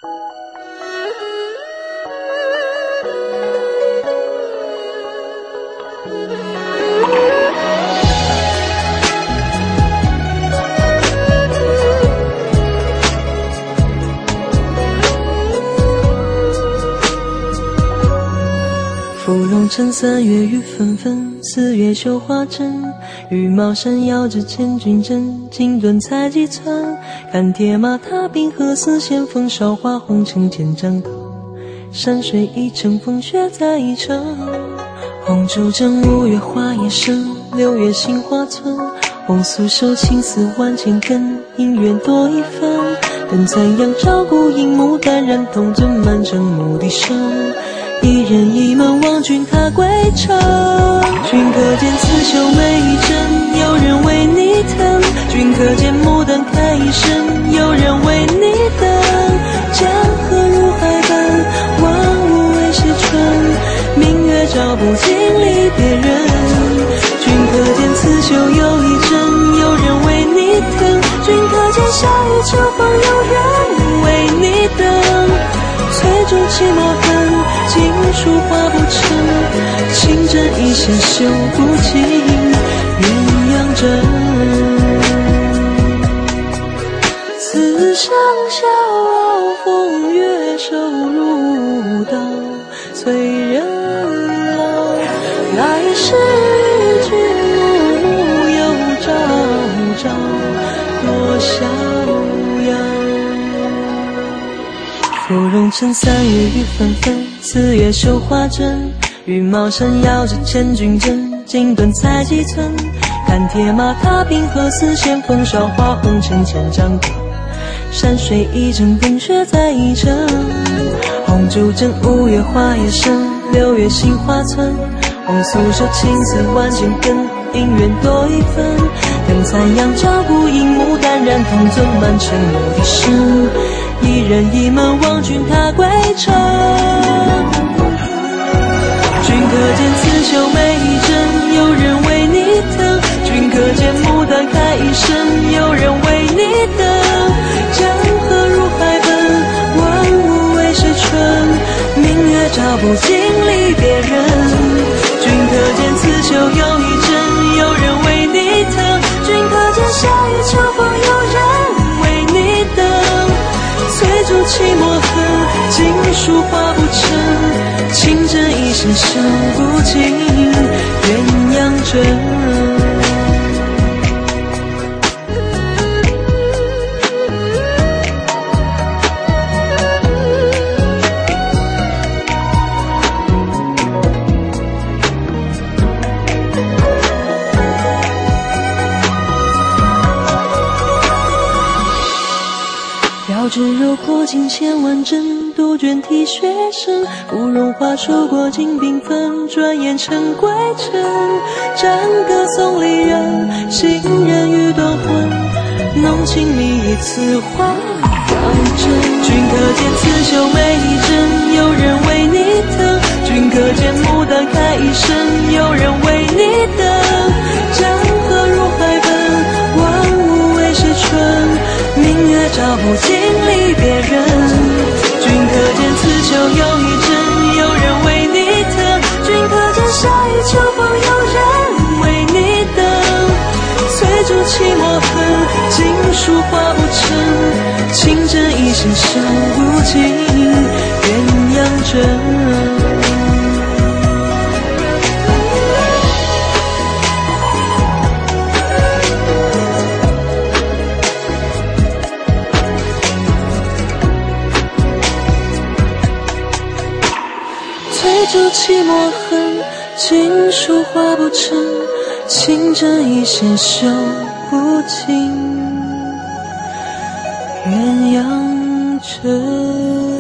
芙蓉城3月雨纷纷，4月绣花针。羽毛扇摇着千军阵，金盾采几寸。看铁马踏冰河，丝线风韶华红尘千丈高。山水一程，风雪在一程。红烛正5月花叶深，6月杏花村。红素手青丝万千根，姻缘多一分。等残阳照孤影，牡丹染铜樽，满城牧笛声。一人一门望君踏归程，君可见刺绣每一针，有人为你疼。君可见牡丹开一生，有人为你等。江河入海奔，万物为谁春？明月照不尽离别人。君可见刺绣有一针，有人为你疼。君可见夏雨秋风，有人为你等。翠竹泣墨痕，锦书画不成。情针一线绣不尽，鸳鸯枕。此生笑傲风月，瘦如刀，催人老。来世与君暮暮，又朝朝多逍遥。芙蓉城3月雨纷纷，4月绣花针。羽毛扇摇着千军阵，金盾采几寸。看铁马踏冰河，丝线风韶华红尘千丈高。山水一程，风雪在一程。红烛正5月花叶深，6月杏花村。红素手青丝万千根，姻缘多一分。等残阳照孤影，牡丹染铜樽，满城牧笛声。一人一门望君踏归程，君可见刺绣每一针，有人为你疼。君可见牡丹开一生，有人为你等。江河入海奔，万物为谁春？明月照不尽离别人。君可见刺绣有一针，有人为你疼。君可见夏雨秋风，有人为你等。翠竹泣墨痕，锦书画不成。情针一线绣不尽，鸳鸯枕。绕指柔过尽千万针，杜鹃啼血声。芙蓉花数过尽缤纷，转眼成归程。战歌送离人，行人欲断魂。浓情蜜意此花当真。君可见刺绣每一针，有人为你疼。君可见牡丹开一生，有人为你等。江河入海奔，万物为谁春？明月照不尽离别人。君可见刺绣有一针，有人为你疼。君可见夏雨秋风，有人为你等。翠竹泣墨痕，锦书画不成。情针一线绣不尽，鸳鸯枕。翠竹泣墨痕，锦书画不成。情针一线绣不尽，鸳鸯枕。